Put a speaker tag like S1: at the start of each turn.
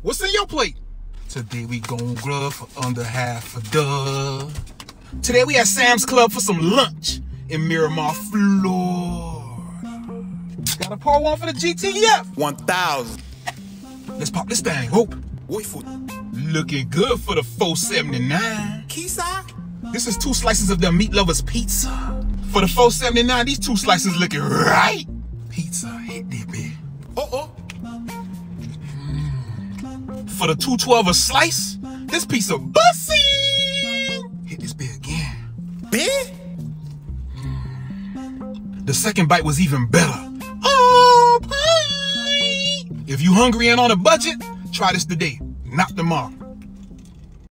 S1: What's in your plate? Today we gon' grub for under half a dub. Today we at Sam's Club for some lunch in Miramar, Florida. Gotta pour one for the GTF.
S2: 1,000.
S1: Let's pop this thing, hope.
S2: Wait for
S1: Looking good for the 479.
S2: Kisa?
S1: This is 2 slices of the Meat Lovers pizza. For the 479, these 2 slices looking right. Pizza, hit that bit. For the 212 a slice, this pizza bussin'. Hit this bit again.
S2: Big?
S1: The second bite was even better. Oh, pie. If you hungry and on a budget, try this today, not tomorrow.